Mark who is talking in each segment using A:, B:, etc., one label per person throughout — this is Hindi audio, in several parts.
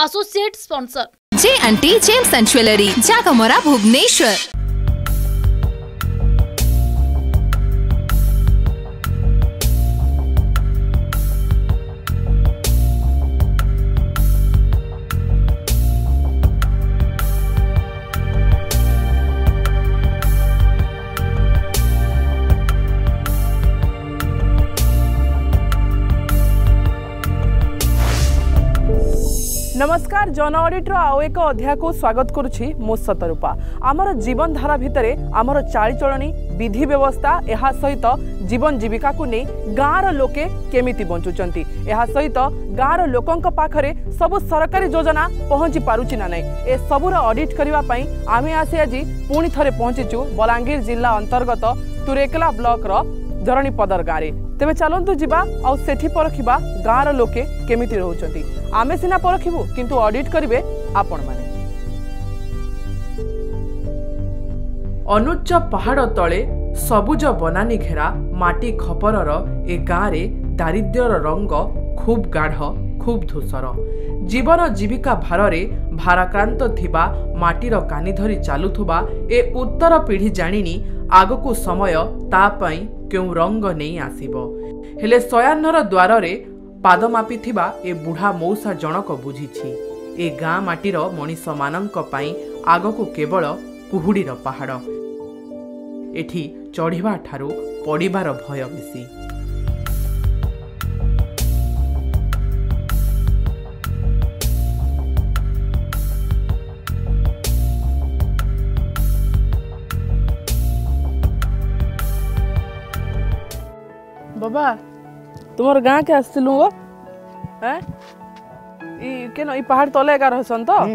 A: Associate sponsor
B: J&T James and Jewelry, Jagamora, Bhubaneswar।
C: नमस्कार जन ऑडिटर आउ एक अध्याय को स्वागत करुछि मो सतरूपा। आमर जीवन धारा भितरे आमर चालीचलनी विधि व्यवस्था एहा सहित जीवन जीविका को नहीं गाँव लोके केमिति बंचुचंती एहा सहित गाँव लोकंक पाखरे सब सरकारी योजना पहुंची पारुछि ना नहीं ए सबुर ऑडिट करिवा पई आमे आसी आज पुणी थरे पहुंचीचु बलांगीर जिला अंतर्गत तुरेकला ब्लॉक रो धरणीपदर गाँव में। तेबे चलंतु जिबा आउ सेठी परखिबा गाँव लोके केमिति रहउचंती। आमे सिना परखिबु किंतु ऑडिट करिवे आपण माने। अनुच्च पहाड़ तले सबुज बनानी घेरा माटी खपरर ए गाँव रे दारिद्र्यर रंग खूब गाढ़ खूब धूसर। जीवन जीविका भारे भाराक्रांत थिबा माटीर कानी धरी चालुथुबा ए उत्तर पीढ़ी जानिनी आगकू समय ता पई क्यों रंग नहीं आसीबो। हेले शयान्नर द्वार रे पाद मापिथिबा ए बुढ़ा मौसा जनक बुझीछि ए गाँ माटीर मनीष मानंक पई आगकू केवल कुहुडीर पहाड़ एठी चढ़िबा ठारू पड़िबार भय बेसी। बाबा तुमर गाँ के आसलु गो हैं ई केनो ई पहाड़ तले का रहसन तो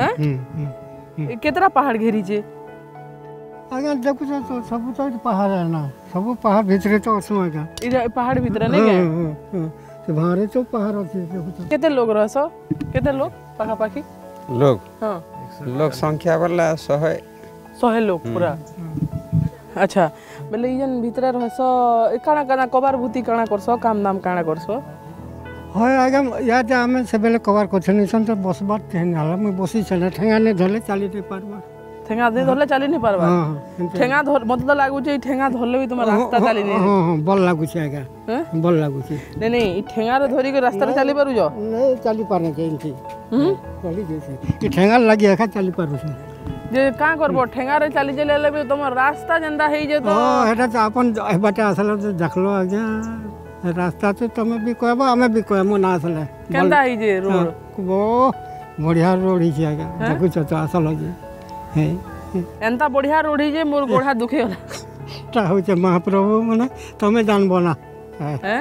C: हैं केतरा पहाड़ घेरी जे
D: आगे देखु तो सब तो पहाड़ है ना सब पहाड़ भीतर तो असु आगे
C: ई पहाड़ भीतर ने के
D: से बाहर तो पहाड़ अछि देखु तो
C: केते लोग रहसो केते लोग पाखा पाखी
E: लोग
C: हां
E: लोग संख्या वाला 100
C: लोग पूरा। अच्छा बेले इजन भीतर रहसो काना काना कबार भूति काना करसो काम दाम काना करसो
D: होय आगे याद आमे से बेले कवर कोछनी सन तो बस बात ठेंगा हाला मैं बसी चले ठेंगा ने धले चाली दे पारबा
C: ठेंगा दे धले चाली नहीं पारबा ठेंगा धर मत तो लागु जे ठेंगा धरले भी तुम रास्ता चाली नहीं
D: हां बल लागु छै आगे बल लागु छै
C: नहीं नहीं ई ठेंगा रे धरी के रास्ता रे चाली पारु जो
D: नहीं चाली पारने के इनकी चली जैसे ई ठेंगा लगी आखा चाली पारु छै
C: जे का करबो ठेंगा रे चाली चले लेबे तुम रास्ता जंदा हेई जे तो
D: हां हेटा तो अपन बाटे आसल तो देखलो आगे रास्ता तो तमे भी कहबो हमें भी कहमो ना आसले
C: केंदा हेई जे रोड
D: वो बढ़िया रोड ही छै आगे देखु छ तो आसल जे हे
C: एंता बढ़िया रोड ही जे मोर गोढ़ा दुखे होला
D: ता हो छै महाप्रभु माने तमे जानबो ना हैं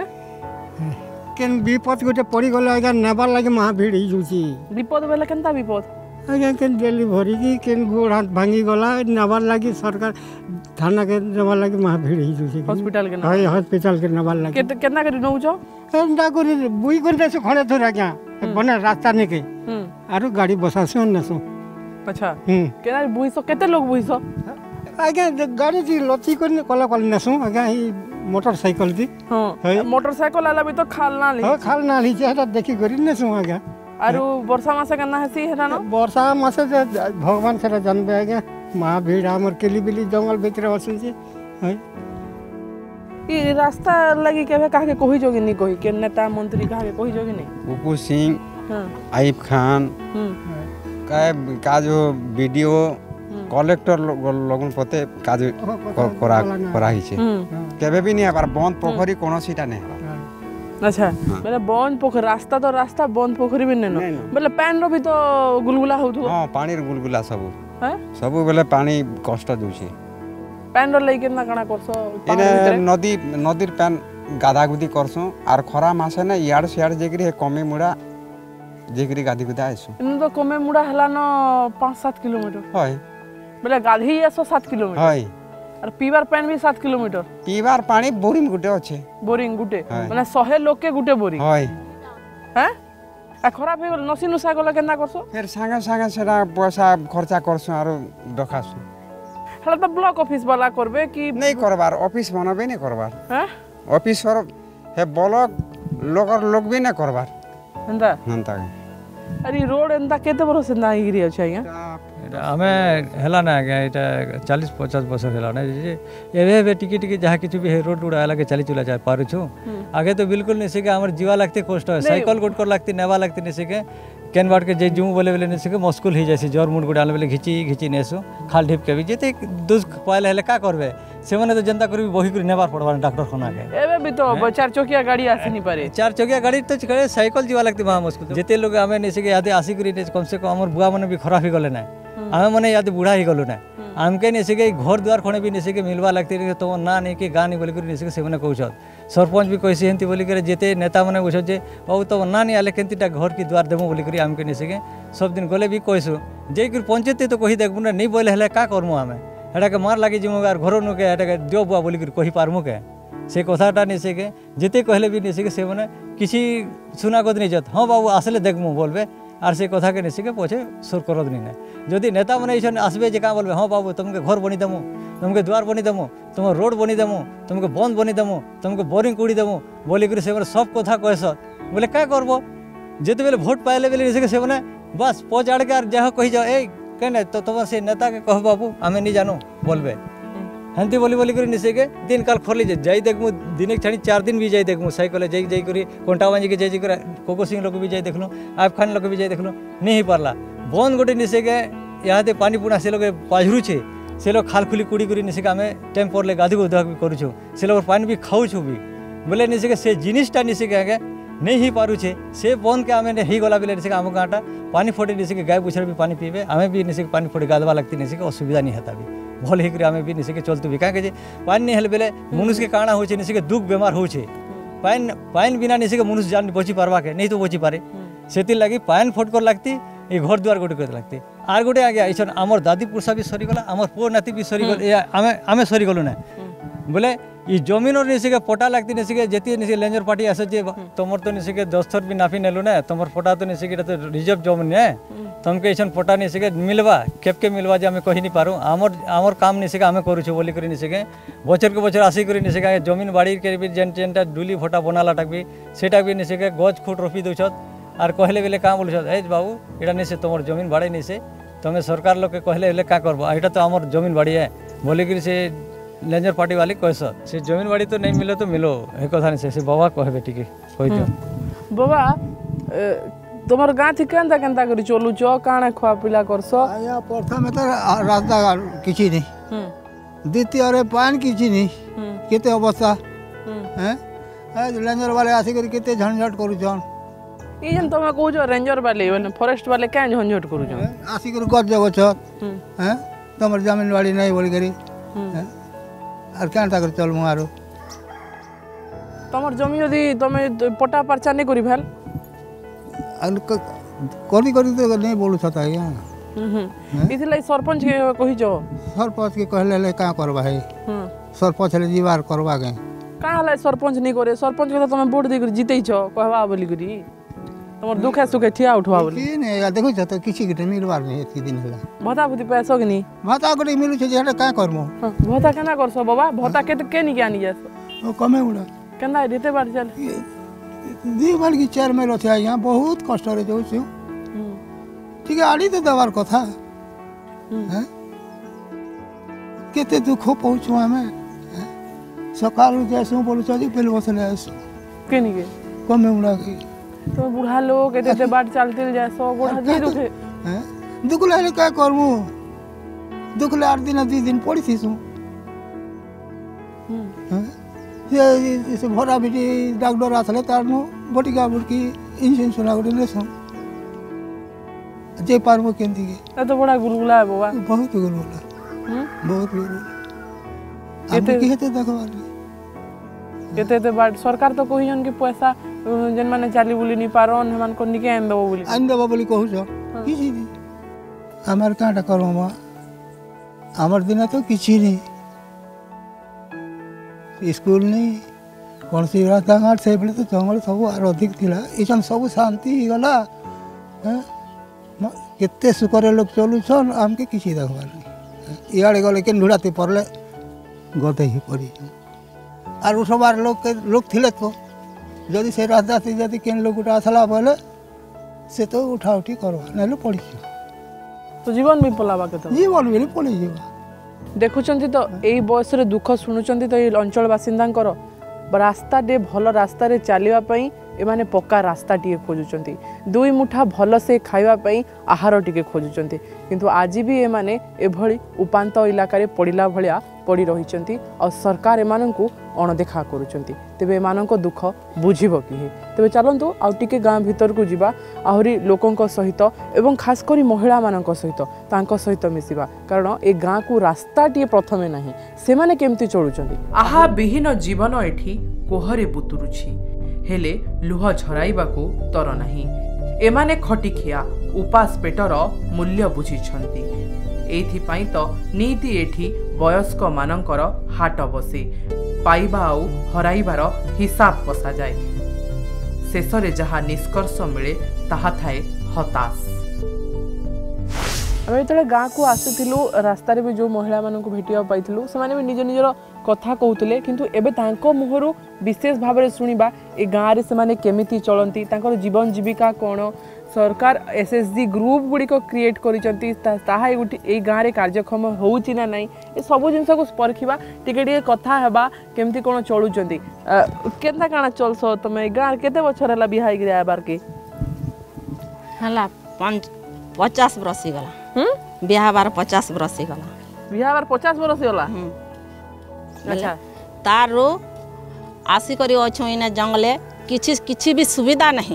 D: केन विपद गोटे पड़ी गले आगे नेबार लागे महा भीड़ ही जुची
C: विपद बेले केंता विपद
D: आगे केन डिलीवरी की केन गोड़ हाथ भांगी गला नेबार लागे सरकार थाना के नेबार लागे महा भीड़ ही जुची
C: हॉस्पिटल के
D: हाय हॉस्पिटल के नेबार लागे
C: केतना के नौ जो
D: एंदा करी बुई कोन से खड़े थोड़ा क्या बने रास्ता ने के आरो गाड़ी बसासो नसो
C: अच्छा केना बुईसो केते लोग बुईसो
D: आगे गाड़ी जी लची कोन कला कल नसो आगे ही मोटरसाइकिल दी
C: हां मोटरसाइकिल आला भी तो खाल ना ली
D: हां खाल ना ली जेटा देखि करी नसो आगे
C: आरो वर्षा मासे केना हेसी हेरा न
D: वर्षा मासे भगवान से जानबे आगे महा भीड़ हमर केली बिली जंगल भीतर असु छी है
C: ई रास्ता लगी केबे काहे के कोही जोगी नी कोही के नेता मंत्री काहे के कोही जोगी नी
E: उपू सिंह आइब खान का जो वीडियो कलेक्टर लोगन पते काज करा ही छे केबे भी नहीं पर बंद पोखरी कोनो सीटा नहीं।
C: अच्छा बेले बंद पोखरी रास्ता तो रास्ता बंद पोखरी भी नहीं न बेले पानी रो भी तो गुलगुला होथु
E: हां पानी रे गुलगुला सब
C: हैं सब
E: बेले पानी कष्ट दूची
C: पानी रो लई केना कणा करसो
E: इने नदीर पान गादा गुदी करसो आर खरा मासे ना याड सियाड जेकरी हे कमी मुडा जेकरी गादी गुदा आइसो
C: इन तो कमे मुडा हला न 5-7 किलोमीटर
E: होय
C: बेले गाधी 7 किलोमीटर
E: होय
C: और पीवार पानी भी 7 किलोमीटर
E: पीवार पानी बोरिंग गुटे अच्छे
C: बोरिंग गुटे माने 100 लोग के गुटे बोरिंग
E: होय
C: हैं आ खराब हे नसी नुसा गला केना करसो
E: फिर संगे संगे सेरा पैसा खर्चा करसो आरो रखासो
C: हला तो ब्लॉक ऑफिस वाला करबे कि
E: नहीं करबार ऑफिस बनबे नहीं करबार
C: हैं
E: ऑफिस हे ब्लॉक लोग भी नहीं करबार
C: हंदा
E: हंता
C: अरे रोड एंता केते बरस से ना गिरी अछि आज्ञा
A: आमे हेला ना आज्ञा एटा 40-50 वर्ष हेला ना जे एबे टिके टिके जहाँ किछु भी रोड रोड आला के चली चला जाय पारू छु आगे तो बिल्कुल नहीं सके हमर जीवा लागते कष्ट है साइकिल गोट कर लागते नेवा लागते नहीं सके केन बाट के जे जू बोले बोले नहीं सके मुश्किल ही जैसे जोर मुंड गोडाल बेले घिची नेसु खाल ढिप के भी जेते दुख पाइले हेले का करबे से माने तो जनता करी बही कर नेबार पड़वा डॉक्टर खाना के
C: एबे भी तो चार चकिया गाड़ी आसी नहीं पारे
A: चार चकिया गाड़ी तो करे साइकिल जीवा लागते महा मुश्किल जेते लोग हमें नहीं सके यादे आसी करी कम से कम हमर बुआ माने भी खराब ही गले ना हमें माने याद बूढ़ा ही गलो ना आमके नहीं सके घर द्वार खणे भी नहीं सके मिलवा लगती तो ना नहीं कि गाँ नहीं बोली नहीं सके से कहूँ सरपंच भी कैसे हेंती बोलिक जेते नेता मैंने बुझ जे बाबू तो ना नहीं आले केंतीटा घर की द्वार देमु बोलिक आमके नहीं सके सब दिन गले भी कहसु जे पंचायत तो कही देखबू ना नहीं बोले हेले का करमु आमे हेटा के मार लगी जिमु आर घर नुके हेटा के दियो बुआ बोलिक कही पारमु के से कथाटा नहीं सके जेते कहले भी नहीं सके से मैंने किसी सुना कद नहीं जत हाँ बाबू आसले देखमु बोलबे आर से कथा के नहीं सके पछे सुर करद नहीं ना जदि नेता मैंने ऐसा आसबे जे का बोलबे हाँ बाबू तुमके घर बनी देमु तुमके द्वार बनी देमु तुम रोड बनी देमु तुमके बंद बनी देमु तुमके बोरिंग कुड़ी देमु बोलिक से सब कथा कहस बोले क्या करबो जेते बेले वोट पाइले बेले नहीं सके से मैंने बस पहुँचाड़ के जहाँ कही जाओ ए कहने तो तुम से नेता के कह बाबू आमे नहीं जानू बोलबे हेंती बोली बोली कर निसे के दिन काल खोली जाई देखमु दिन छाड़ी 4 दिन भी जाई देखमु साइकिल जाई करी कोंटा बांजी के जाई कर कोको सिंह लोग भी जाई देखलु आप खान लोग भी जाई देखलु नहीं ही पारला बंद गोटे निसे के यहाँ ते पानी पुना से लोग पाझरू छे से लोग खाल खुली कुड़ी करी निसे के आमे टाइम पर गाधी गोधा भी करू छु से लोग पानी भी खाऊ छु भी बोले निसे के से जिनिसटा निसे के आगे नहीं ही पारू छे से बंद के आमे ही गला बेले निसे के आम गाँटा पानी फोटे निसे के गाय बुछर भी पानी पीबे आमे भी निसे के पानी फोटे गाधवा लगती निसे के असुविधा नहीं होता भी भल ही आमे भी निसे के चलतु भी कहीं पानी नहीं हेल्ले बेले मनुष्य के काणा हो निसे के दुख बेमार हो पानी बिना निसे के मनुष्य जान बची पारवा के नहीं तो बची पारे से लगी पानी फोट कर लगती ये घर द्वार गोटे कर लगती आर गोटे आगे ऐसा आमर दादी पुरुषा भी सरीगला आमर पुओ नाती भी सरीगल आमे सरीगलु ना बोले ये जमीन और निसे के पटा लगती निसे के जेती निसे लेंजर पार्टी आसे जे तुमर तो निसे के दस्तर भी नाफी नेलु ना तुमर पटा तो निसे के तो रिजर्व जमीन है तुमके ऐसा पटा निसे के मिलवा केपके मिलवा जे हमें कही नहीं पारू आमर काम निसे के हमें करू बोली करी निसे के बचर आसी करी निसे के जमीन बाड़ी के भी जेनटा डुली फटा बनालाटा भी सेटा भी निसे के गज खुट रोपी दौछत आर कहले बेले का बोलुछत ए बाबू एटा निसे तुमर जमीन बाड़ी निसे तुम सरकार लोग के कहले बेले का करबो एटा तो आमर जमीन बाड़ी है बोली करी से लेंजर पार्टी वाली कहस से जमीन बाड़ी तो नहीं मिले तो मिलो ए कथा नहीं से बाबा कहबे टिके कहि दियो
C: बाबा तुमर गाँ थी केंता केंता करी चलु छ काना खवा पिला करस
D: आया प्रथम तो रास्ता किछि नहीं द्वितीय रे पानी किछि नहीं केते अवस्था हैं रेंजर वाले आसी कर केते झंझट करू छन
C: ई जन तुम कहू छ रेंजर वाले माने फॉरेस्ट वाले क्या झंझट करू छ
D: आसी कर गज जगह छ हैं तुमर जमीन वाली नहीं बोली करी और केंता कर चल मुआरो
C: तुमर जमीन यदि तुमे पटा परचा नहीं करी भेल
D: करी करी तो नहीं बोलू छता या
C: इथिलाई सरपंच के कहि छ
D: सरपंच के कहले ले का करबा है सरपंच ले जीवार करबा के
C: का हले सरपंच नहीं करे सरपंच के तो तुम वोट दे कर जीतै छ कहबा बोली करी तुमर दुखे सुखे ठिया उठवा बोली
D: की नहीं देखो छ तो किछि के मिलवार नहीं एती दिन होला
C: भता भूति पैसा के नहीं
D: भता को मिलु छ जेटा का करमो
C: भता केना करसो बाबा भता के नहीं ज्ञानी जास
D: ओ कमे उडा
C: केना देते बार चल
D: दी बार की चार मेल छ यहाँ बहुत कष्ट रे जाउ छ ठीक है आड़ी तो दवार कथा हैं केते दुख पहुंचू हमें सकाल जैसे बोलू छ पेल बसले आस
C: केनी के
D: कमे उडा के
C: तो बुढ़ा लोग एते बाट चलते जासो गोड़ा जी दुखे
D: हैं दुख ले का करमु दुख ले 8 दिन 2 दिन पड़ी थी सु हैं ये से भरा बिटी डॉक्टर आसले तारनु बटिका बुटकी इंजेक्शन सुना गोटे लेसन जे पारबो केंती के
C: तो बड़ा गुलगुला है बाबा
D: बहुत गुलगुला बहुत गुलगुला केते केते देखबार
C: केते बाट सरकार तो कहि जन के पैसा जन माने चाली बोली नहीं पारन हमन को निके आन देबो बोली कहू छ किछि नहीं हमर काटा करबो हमर दिन तो किछि नहीं स्कूल नहीं कौन सी रास्ता घाट से बोले तो जंगल सब आर अधिक थिला इसन सब शांति गला केते सुकर लोग चलु छन हमके किछि देखबार नहीं इयाड़े गले के ढुड़ाते पड़ले गते ही पड़ी आर उ सब आर लोग थिले तो जदि से रास्ता से जदि केन लोग उठा आसला बोले
D: से तो उठा उठी करवा ना पड़ी
C: तो जीवन भी पलावा के
D: जीवन भी पड़ी जावा
C: देखुचंती तो एई बयस रे दुख सुनुचंती तो एई अंचल बासिंदांकर रास्ता डे भल रास्ता रे चलिबा पई एमाने पक्का रास्ता टिके खोजुचंती दुई मुठा भल से खाइबा पई आहार टिके खोजुचंती किंतु आज भी एमाने एभली उपांत इलाका रे पड़िला भलिया पड़ी रहिचंती और सरकार एमानंकु अणदेखा करूचंती तेबे एमानंको दुख बुझिबो कि तेबे चलंतु आउ टिके गाँ भीतर को जिबा आहुरी लोकंक सहित एवं खास करी महिला मानक सहित तांको सहित मिसिबा कारण ए गाँ को रास्ता टिके प्रथमे नाही से माने केमती चलुचंती आहा विहीन जीवन एठी कोहरे बुतुरुछि हेले लुह झराइबाकू तर नाही एमाने खटिखिया उपास पेटर मूल्य बुझिछंती एथिपाई तो नीति एठी वयस्क मानकर हाट बसे पाइबा आउ हराइबार हिसाब कसा जाए शेषरे जहा निष्कर्ष मिले ताहा थाए हताश आम जो गाँ को आसुलु रास्तार भी जो महिला मानक भेटा पाइलु से भी निज निजर कथा कहते किंतु एबे तांको मुहरु विशेष भाव में शुणा ए गाँव में से केमिति चलती जीवन जीविका कौन सरकार एसएसजी ग्रुप गुड़िक क्रिएट करी गाँव में कार्यक्षम होउची ना नहीं ये सब जिन को परखा टे कथा हेबा केमती कौन चलुचंती केनता काना चलस तुम गाँव केते बछर हला बिहा गिरा आबार के
F: हला 50 बरस गला बिहा बार 50 बरस गला
C: बिहा बार 50 बरस गला
F: अच्छा तारो आसी करी अछो इने जंगले किछि भी सुविधा नहीं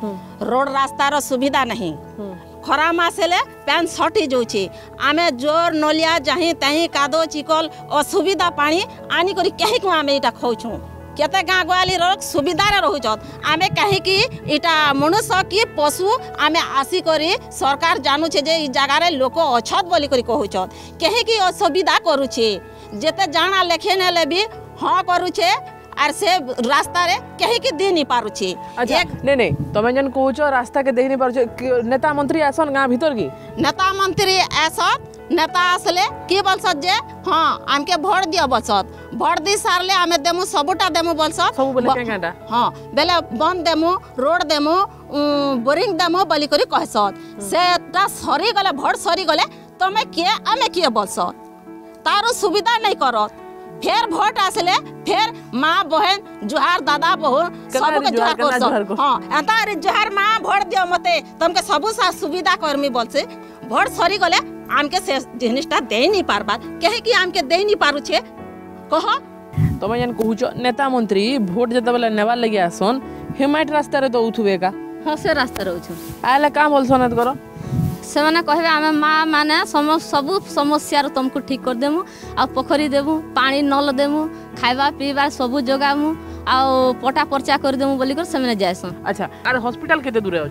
F: रोड रास्तार सुविधा नहीं खरा मासेले पैन सटी जाऊे आमे जोर नलिया जहीं तहीं कादो चिकल असुविधा पानी आनी करी कहीं को आमे इटा खाऊँ केते गाँ गवाली सुविधा रोचत आमे कहीं इटा मनुष्य कि पशु आमे आसी करी सरकार जानूचे जे जगार लोक अच्छत बोली कहूचत कहीं की असुविधा करुचे जेते जाना लेखे नेले भी हाँ करुचे आर से रास्ता रे कहीं की दे नहीं पारुचे
C: अच्छा नहीं तमे जन कहूचो रास्ता के दे नहीं पारुचे नेता मंत्री आसन गाँ भीतर की
F: नेता मंत्री ऐसा नेता आसले की बोलसत जे हाँ आमके भोट दियो बोलसत भोट दी सारले आमे देमु सबुटा देमु बोलसत
C: सब बोले केंगाटा
F: हाँ बेले बंद देमु रोड देमु बोरिंग देमु बोली करी कहसत सेटा सरी गले भोट सरी गले तमे के आमे के बोलसत तारो सुविधा नहीं करत फिर भोट आसले फिर माँ बहन जुहार दादा बहू सबके जुहार करसत हाँ एंता जुहार माँ भोट दियो मते तमके सबु सा सुविधा करमी बोलसे भोट सरी गले आमके से जिनिसटा दे नहीं पारबा कहे कि आमके दे नहीं पारुछे कह
C: तमे जन कहूचो नेता मंत्री भोट जते बेले नेवा लगी आसन हेमाइट रास्ता रे तो उठुबे का
F: हां से रास्ता रे उठु
C: आले काम बोलसनत करो
F: से माने कहबे आमे माँ माने सब समस्या तुमको ठीक कर देमु आ पोखरी देमु पानी नल देमु खाइबा पीबा सब जोगामु आ पटा पर्चा कर देमु बोली कर से माने जायसन
C: अच्छा आर हॉस्पिटल केते दूर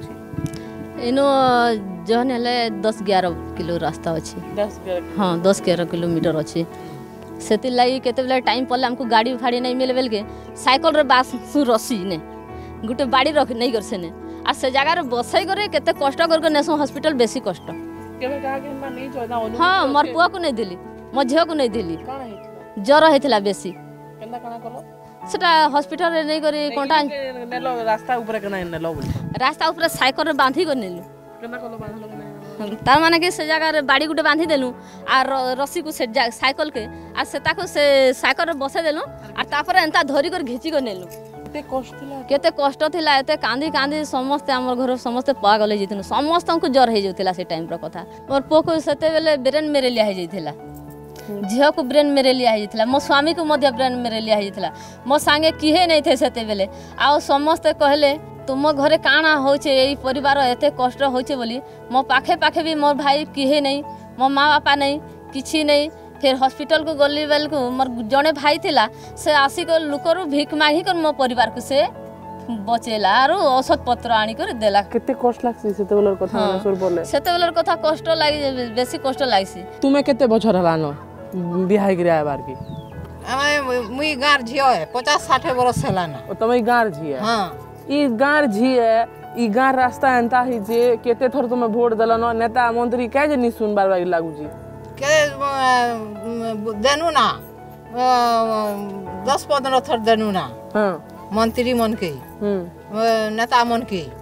C: अछि
F: इनो जहन हेले 10-11 किलो रास्ता अछि
C: 10-11
F: हां 10-11 किलोमीटर अछि सेति लागि केते बेला टाइम पड़ले हमको गाड़ी फाड़ी नहीं मिले बेल के साइकिल रे बास सु रसी ने गुटे बाड़ी रख नहीं कर सेने आ से जगह रे बसई करे केते कष्ट कर नेसो हॉस्पिटल बेसी कष्ट
C: केबे कहा के मा नहीं जोदा अनु
F: हां मोर पुआ को नहीं दिली मो झियो को नहीं दिली
C: काना हेतला
F: ज्वर हेतला बेसी
C: केंदा काना कलो
F: सेटा हॉस्पिटल रे नहीं करी कोंटा
C: नेलो रास्ता ऊपर केना नेलो बोल
F: रास्ता ऊपर साइकिल रे बांधी को नेलु
C: केंदा कलो बांधलो
F: तार माने के से जगह रे बाड़ी गुटे बांधी देलु आ रस्सी को से साइकिल के आ सेता को से साइकिल रे बसे देलु आ तापर एंता धरी कर घिची को नेलु केते कष्ट थिला एते कांदी कांदी समस्त हमर घर समस्त पागल जैथिनु समस्त को ज्वर हे जैथिला से टाइम रो कथा मोर पोको सेते बेले ब्रेन मेरे लिया हे जैथिला झियो को ब्रेन मेरे लिया हे जैथिला मो स्वामी को मध्य ब्रेन मेरे लिया हे जैथिला मो संगे किहे नहीं थे सेते बेले आ समस्त कहले तुम घरे काना होचे एई परिवार एते कष्ट होचे बोली मो पाखे पाखे भी मोर भाई किहे नहीं मो माँ बापा नहीं किछि नहीं फिर हॉस्पिटल को गली बेल को मोर जने भाई थिला से आसी को लुकरु भिक माही कर मो परिवार को से बचेला आरो औषध पत्र आनी कर देला
C: केते कष्ट लागसी सेते बेलर कथा माने सुर बोले
F: सेते बेलर कथा कष्ट लागि बेसी कष्ट लागसी
C: तुमे केते बछर हलानो बिहाई गिरा बार की
G: आमे मुई गार झियो है 50-60 बरस हलाना
C: ओ तमे गार झिए
G: हां
C: ई गार झिए ई गार रास्ता एंता ही जे केते थर तुमे वोट देलनो नेता मंत्री काहे जे नि सुनबार बागी लागु जी
G: के देनु ना 10-15 थर देनु ना
C: हां
G: मंत्री मन के नेता मन के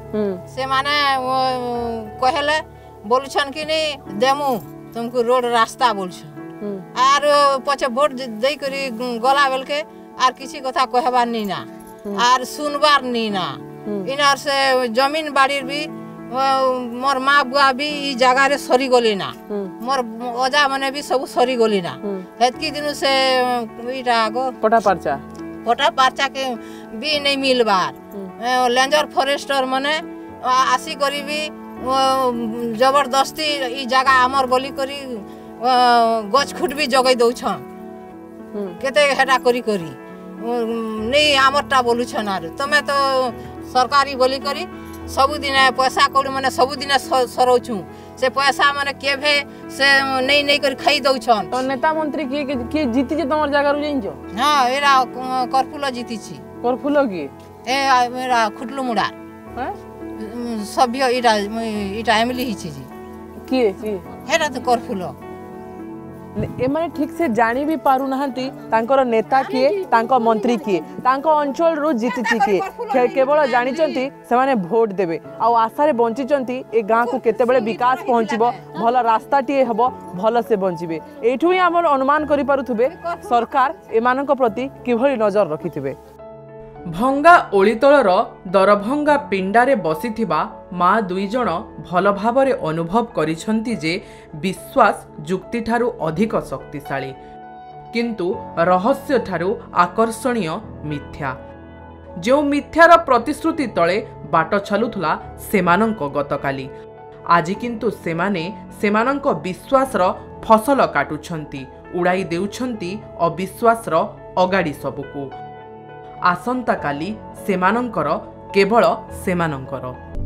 G: से माने कहले बोलछन कि नहीं देमु तुमको रोड रास्ता बोलछन आर पछे वोट दे करी गला बेल के आर किसी कथा कहबार नहीं ना आर सुनबार नहीं ना इनार से जमीन बाड़ी भी मोर माँ बुआ भी ई जगह रे सरी गली ना मोर अजा मने भी सब सरी गली ना हेतकी दिन से इटा गो पटा परचा के भी नहीं मिलबार लेंजर फॉरेस्टर मने आसी करी भी जबरदस्ती ई जगह हमर गली करी गछ खुट भी जगै दउछन केते हेटा करी करी नहीं हमरटा बोलुछन आर तमे तो सरकारी बोली करी सबुदिन पैसा कौड़ी मैंने सबुदिन सरौछु से पैसा मैंने केभे से नहीं कर खाई दउछन
C: तो नेता मंत्री की जीती जे तमर जगह रु जाइंजो
G: हां एरा करफुल जीती छी
C: करफुल की
G: ए मेरा खुटलु मुडा
C: हैं
G: सभ्य इटा एमली ही छी
C: की
G: हेरा तो करफुल
C: एमाने ठीक से जानी भी पारु नहंती तांकर नेता किए तांको मंत्री किए तांको अंचल रु जीति किए केवल जानी चंती से माने वोट देबे आ आशा रे बंची चंती ए गां को केते बेले विकास पहुंचीबो भल रास्ता टिए हबो भल से बंचीबे एठु ही हमर अनुमान करि पारुथबे सरकार एमानक प्रति किभली नजर रखिथिबे। भंगा ओलितळर दरभंगा पिंडारे बसिथिबा माँ दुई जण भल भावरे अनुभव करिसंती जे विश्वास जुक्ति ठारू अधिक शक्तिशाली किंतु रहस्य ठारू आकर्षणीय मिथ्या जो मिथ्यार प्रतिश्रुति तळे बाट छलुथला सेमानंक गतकाली आज किंतु सेमाने सेमानंक विश्वासर फसल काटुछंती उड़ाई देउछंती अविश्वासर अगाड़ी सबुकु आसंता काली सेमानंकर केवल सेमानंकर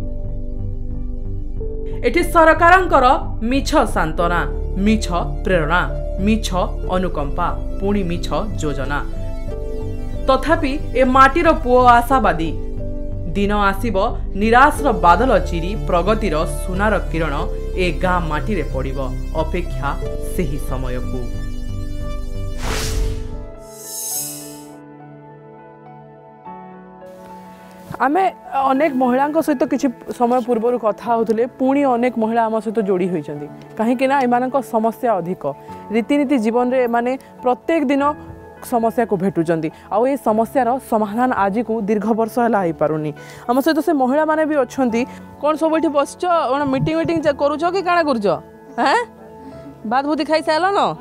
C: एठी सरकारंकर मिछ सांत्वना मिछ प्रेरणा मिछ अनुकंपा पुणी मिछ योजना तथापि ए माटीर पुओ आशावादी दिन आसीब निराशर बादल चिरी प्रगतिर सुनार किरण ए गाँ माटी रे पड़िब अपेक्षा सेही समयकू। आमे अनेक महिला सहित किसी समय पूर्व कथा होते पुणी अनेक महिला आम सहित जोड़ी होती कहीं एम समस्या अधिक रीतिनीति जीवन में माने प्रत्येक दिन समस्या को भेटुंट आउ ये समस्यार समाधान आज को दीर्घ वर्ष है पारुनी आम सहित से महिला माने भी अच्छा कौन सब ये बस मीटिंग वीटिंग करुच कि काଣା करुच हैं भात भूति खाई सार न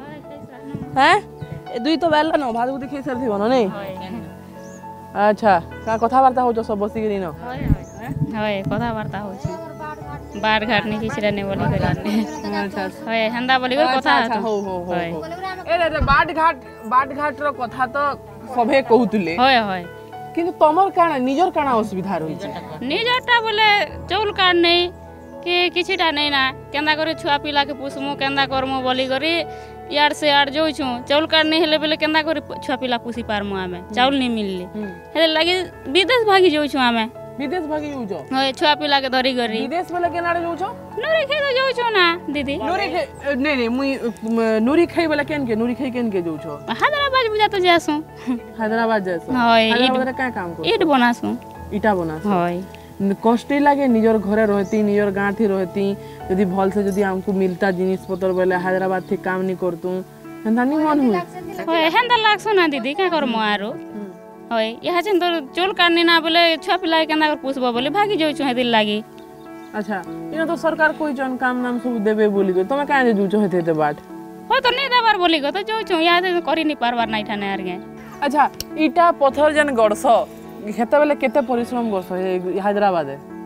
C: हैं दुई तो बेला न भात भूति खाई सारी न नहीं अच्छा का कथावार्ता हो सब बसिक दिन
H: होय कथावार्ता हो बार घाट नहीं किसी रहने बोली करने अच्छा होय हंदा बोली कर कथा
C: हो ए रे बाट घाट रो कथा तो सभे कहउतले
H: होय होय
C: किंतु तमर काना निजर काना असुविधा रही
H: निजरटा बोले चौल काट नहीं कि किछिटा नहीं ना केंदा करे छुआ पिला के पुसमु केंदा करमु बोली करी यार से यार जो चाउल कार्ड नहीं हेले बेले केंदा करे छुआ पिला पुसी पारमु आमे चाउल नहीं मिलले हेले लागी विदेश भागी जाउ छु आमे
C: विदेश भागी जाउ छ
H: होय छुआ पिला के धरी करी
C: विदेश बेले केनाडे जाउ छ
H: नूरी खाई तो जाउ छु ना दीदी
C: नूरी नहीं मुई नूरी खाई बेले केन के नूरी खाई केन के जाउ छ
H: हैदराबाद बुझा तो जासु
C: हैदराबाद जासु
H: होय
C: हैदराबाद का काम कर
H: ईट बनासु
C: ईटा बनासु
H: होय
C: कष्ट लगे निजर घरे रहती निजर गाँ थी रहती यदि भल से यदि हमको मिलता जिनिस पतर बेले हैदराबाद थी काम नहीं करतु हेंदा नहीं मन हुई
H: होय हेंदा लागसु ना दीदी का कर मारो होय यहाँ जन तो चोल काटनी ना बोले छुआ पिला केंदा कर पुसबो बोले भागी जाउ छु हेदिल लागी
C: अच्छा इनो तो सरकार कोई जन काम नाम सब देबे बोली गो तमे काहे जुछ हेते बात
H: हो तो नहीं देबार बोली गो तो जाउ छु यहाँ से करी नहीं पारबार नहीं ठाने आर गे
C: अच्छा ईटा पत्थर जन गड़स हेते बेले केते परिश्रम करसो हैदराबाद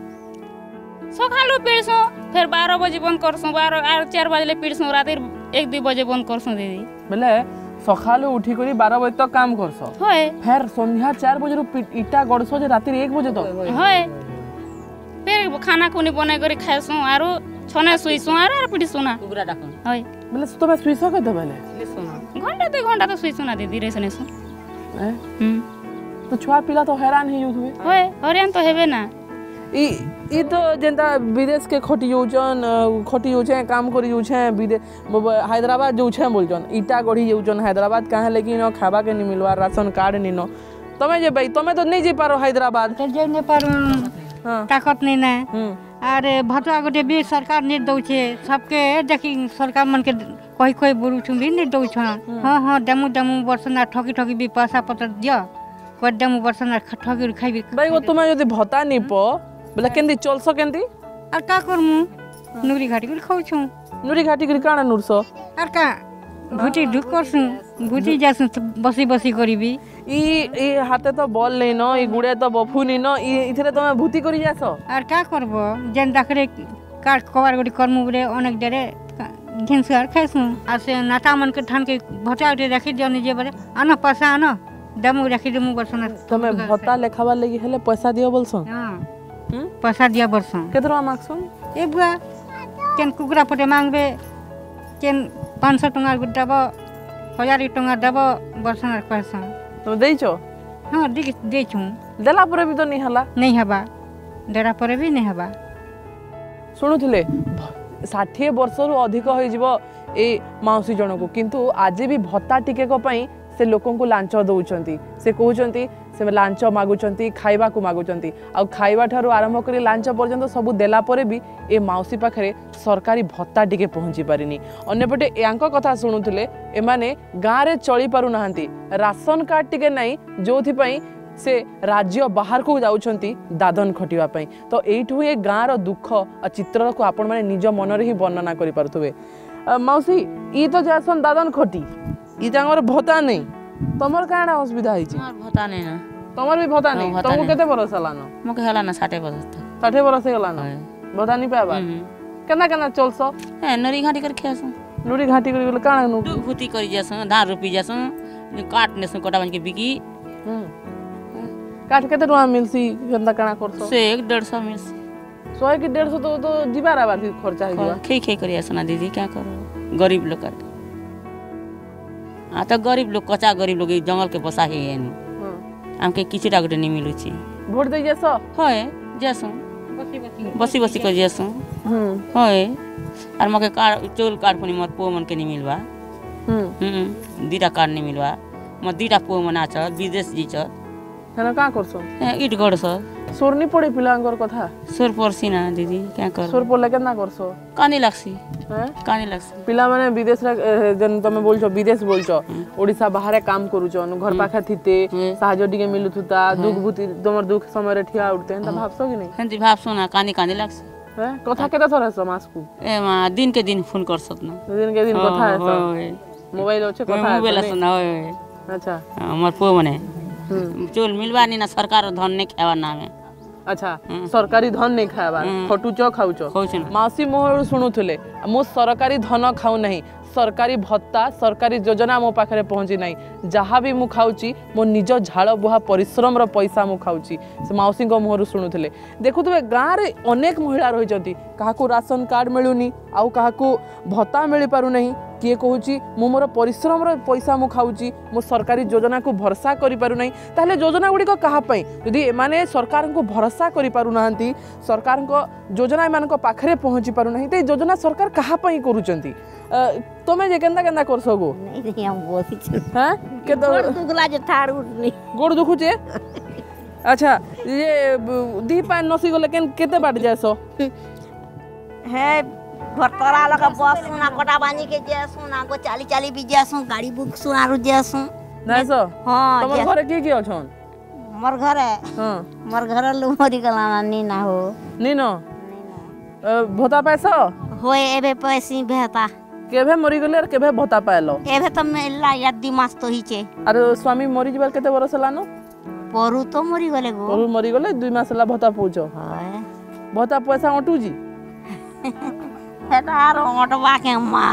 H: सकालू पीड़सो फिर 12 बजे बंद करसो 12 और 4 बजे पीड़सो रात 1-2 बजे बंद करसो दीदी
C: बेले सकालू उठी करी 12 बजे तक काम करसो
H: होय
C: फिर संध्या 4 बजे ईटा गड़सो जे रात 1 बजे तक
H: होय फिर खाना कोनी बने करी खाइसो आरो छने सुइसो आरो पीड़सो ना कुबरा डाकन होय
C: बेले तो मैं सुइसो के बेले
H: घंटा 2 घंटा तो सुइसो ना दीदी रेसनेसो
C: तो छुआ पिला तो हैरान ही होय
H: होय हरियान तो हेबे ना
C: ई तो जेंता विदेश के खटी जोछे काम करी जोछे विदेश हैदराबाद जोछे बोलजन ईटा गढ़ी जोछन हैदराबाद काहे लेकिन खाबा के नहीं मिलवा राशन कार्ड नहीं न तमे जे भाई तमे तो नहीं जे पारो हैदराबाद
I: तो जे नहीं पारो ताकत नहीं ना अरे भतुआ गोटे भी सरकार नहीं दौचे सबके देखी सरकार मन के कही कही बोलू भी नहीं दौछ हाँ हाँ देमु देमु वर्ष ना ठगी ठगी भी पैसा पत्र दिया कोई देमु वर्ष ना ठगी खाइबी
C: भाई वो तुम्हें यदि भत्ता नहीं पो बोले केंदी चलसो केंदी
I: और का करमु नुरी घाटी कर खाऊ
C: नुरी घाटी कर काना नुरसो
I: और का भुटी ढुक करसु भुटी जासु बसी बसी करीबी
C: ई हाथे तो बॉल नहीं न ई गुड़े तो बफू नहीं न ई इथरे तमे भूति करी जासो
I: और का करबो जेन दाखरे काट कबार गोटी करमु बरे अनेक डेरे घिनस और खाइसु आ से नाता मन के ठान के भटा उठे रखी जनी जे बरे आना पैसा आना दमु रखी दमु बरसन
C: तमे भत्ता लेखावा लगी हेले पैसा दियो बोलसो
I: हां पैसा दिया बरसन
C: केतरा मांगसो
I: ए बुआ केन कुकुरा पटे मांगबे केन 500 टंका गुडब 1000 टंका दब बरसन पैसा
C: तुम देइछो
I: हां देछु
C: देला परे भी तो नहीं हला
I: नहीं हबा देरा परे भी नहीं हबा
C: शुणुथिले 60 वर्ष रु अधिक होई जिवो ए माउसी जण को किंतु आज भी भत्ता टिके को पई से लोकन को लांच दउचंती से कहउचंती से लांच मागुचंती खाइबा को मागुचंती आ खाइबा ठारो आरंभ करी लांच पर्यंत सब देला परे भी ए माउसी पाखरे सरकारी भत्ता टिके पहुंची पारिनी अन्यपटे यांको कथा शुणुथिले ए माने गां रे चली पारु नाहंती राशन कार्ड टिके नाही जोथि पई से राज्य बाहर को जाउछंती दादन खटिवा पई तो एठु ए गां रो दुख आ चित्र को आपण माने निज मन रे ही वर्णना करि पारथुबे माउसी ई तो जासन दादन खटी ई तांगर भत्ता नहीं तमर काना असुविधा है छी
J: हमर भत्ता नहीं ना
C: तमर भी भत्ता नहीं तुमको केते बरस हलानो
J: मके हला ना 60 बरस
C: 60 बरस हलानो भत्ता नहीं पाबा केना केना चलसो
J: ए नरी घाटी कर खेसो
C: नरी घाटी कर बोले काना नु
J: भूति करी जासो धान रोपी जासो काट नेसो कोटा बन के बिकी
C: काट केते टका मिलसी केना काना करसो
J: से 150 मिलसी
C: 100 की 150 तो जीवार आबार खर्चा है जीवा
J: खे खे करी आसना दीदी क्या करो गरीब लोग कर आ तो गरीब लोग कच्चा गरीब लोग जंगल के बसा है हमके किछटा गोटे नहीं मिलु छी
C: वोट दे जेसो
J: होय जेसो बसी बसी कर जेसो होय आर मके कार्ड चोल कार्ड पनि मत पो मन के नहीं मिलवा दीटा कार्ड नहीं मिलवा म दीटा पो मना छ विदेश जी छ
C: हेना का करसो
J: इट गड छ
C: सोरनी पड़े पिलांगर कथा
J: सोर परसी ना दीदी क्या कर
C: सोर पड़ले केना करसो
J: कानी लागसी कानी लागसी
C: पिला माने विदेश रे जन तमे बोलछो विदेश बोलछो ओडिसा बाहर काम करूछन घर पाखा थिते साहाଯ୍य टिके मिलुथुता दुख भूति तमर दुख समय रे ठिया उठते त भाबसो कि नहीं
J: हंती भाबसो ना कानी कानी लागसी
C: कथा केता थरसो मासकु
J: ए मा दिन के दिन फोन करसत ना
C: दिन के दिन कथा है मोबाइल होछे कथा है
J: मोबाइल से ना होय
C: अच्छा
J: हमर पो मने चोल मिलवा नहीं ना सरकार धन नहीं खावा ना में
C: अच्छा सरकारी धन नहीं खावा खटुच खाउच मासी मोहर शुणुले मो सरकारी धन खाऊ नहीं सरकारी भत्ता सरकारी योजना मो पाखरे पहुंची नहीं जहाँ भी मु खाऊची मो निज झाड़ बुहा परिश्रम रो पैसा मु खाऊची से माउसी को मोहर शुणुले देखुवे गाँव रे अनेक महिला रही काहाकू राशन कार्ड मिलूनी आउ काहाकू भत्ता मिल पारु नहीं किए कहूँ मु मोर परिश्रम रो पैसा मु खाऊची मो सरकारी योजना को भरोसा करि पारु नहीं ताहले योजना गुडी को कहा पई यदि एमाने सरकार को भरोसा करि पारु नाहंती सरकार को योजना एमान को पाखरे पहुंची पारु नहीं ते योजना सरकार कहा पई करूचंती तमे जे केंदा केंदा करसो गो
K: नहीं हम बोसी छ
C: हां के तो
K: गोड़ दुगला जे ठाड़ उठनी
C: गोड़ दुखु छे अच्छा ये दी पान नसी गले केते बाट जासो
K: है घरतरा लगा बस सुना कोटा बानी के जे सुना को चाली चाली भी जासु गाड़ी बुक सुना रु जासु
C: नासो
K: हां
C: तमर घरे के अछन
K: मोर घरे हां मोर घरे लो मरी गला नी ना हो
C: नी न भोता पैसा
K: होय एबे पैसी भेता
C: केभे मरी गले और केभे भोता पायलो
K: एबे त मेला याद मास तो हिचे
C: अरे स्वामी मरी जबार केते बरस लानो
K: परू तो मरी गले गो
C: परू मरी गले 2 मास ला भोता पूछो
K: हाय
C: भोता पैसा अटू जी
K: हेटार अटवा के मा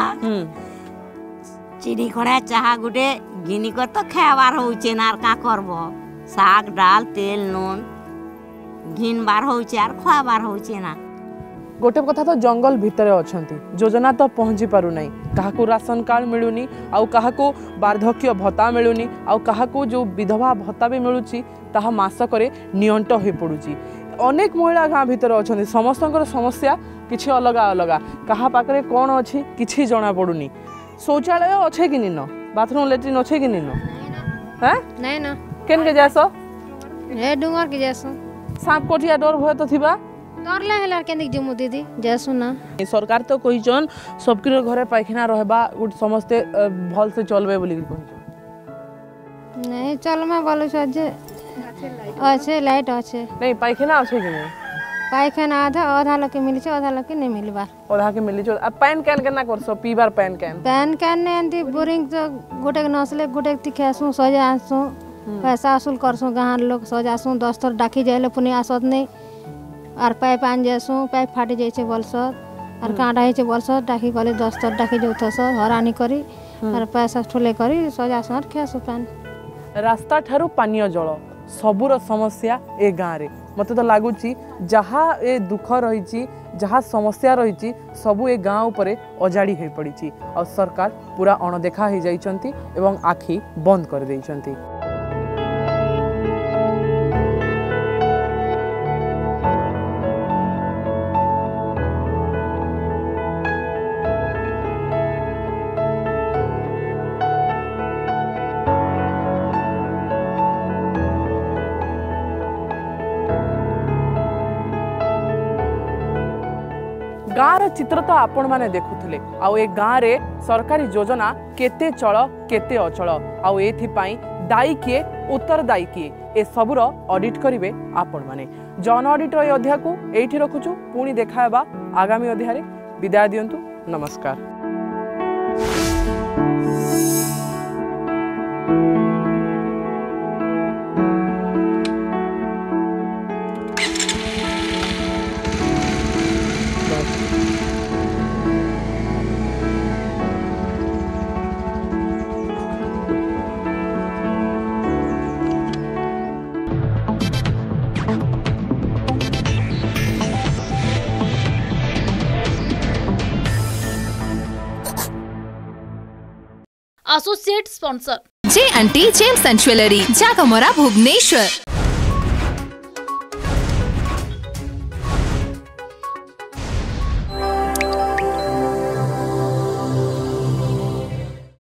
K: चिनी खड़ा चाहा गुटे गिनी कर तो खाबार होचे नार का करबो साग दाल तेल नून घिन बार होचे आर खाबार होचे ना
C: गोटे कथा तो जंगल भितर अछंती योजना तो पहुंची पारु नहीं काहाकू राशन कार्ड मिलुनी आउ काहाकू वार्धक्य भत्ता मिलुनी आउ काहाकू जो विधवा भत्ता भी मिलुची ताहा मासकरे नियंट होई पडुची अनेक महिला गाँ भितर अछंती समस्तकर समस्या किछि अलगा अलगा कहा पाखरे कोन अछि किछि जणा पडुनी शौचालय अच्छे कि निन बाथरूम लेट्रिन अच्छे कि निन हैं
L: नहीं ना
C: केन के जासो
L: हे डुंगर के जासो
C: सांप कोठिया डर भय तो थिबा
L: डरले हेला केनिक जमु दीदी जैसु ना
C: सरकार तो कहिचन सबके घरे पायखाना रहबा गुट समस्ते भल से चलबे बोली कहिचन
L: नहीं चलमा बोलु छ जे अच्छे लाइट अच्छे
C: नहीं पायखाना अच्छे कि नहीं
L: पायखाना आधा लोग के मिली छ आधा लोग के नहीं मिलबा
C: आधा के मिली छ अब पैन कैन केना करसो पीबार पैन कैन
L: ने एंती बोरिंग तो गोटे नसले गोटे तिखासु सजा आसु पैसा वसूल करसु गाँव लोग सजासु 10 थर डाकी जाइले पुनी आसत नहीं और पाइप आन जासु पाइप फाटी जाइछे बलसत और कांटा हेचे बलसत डाकी गले 10 थर डाकी जोथस हरानी करी और पैसा ठुले करी सजासु और खेसु पान
C: रास्ता ठारू पानीय जल सबुर समस्या ए गाँव रे मते तो लागुची जहाँ ए दुख रही जहाँ समस्या रही सबू ए गाँव उपरे अजाड़ी हो पड़ी और सरकार पूरा अणदेखा हो जाइछंती एवं आखि बंद कर देइछंती। गाँव चित्र तो आपण माने देखुथिले आउ ए गाँव रे सरकारी योजना केते चल केते अचल आउ एथिपाई दायी किए उत्तरदायी किए ए सबुर ऑडिट करिवे आपण माने। जन ऑडिट रो अध्याय को एठी रखुछु पुणी देखाबा आगामी अध्याय रे विदाय दियंतु नमस्कार।
B: Associate sponsor J&T Gems and Jewelry, Jagamara Bhubaneswar.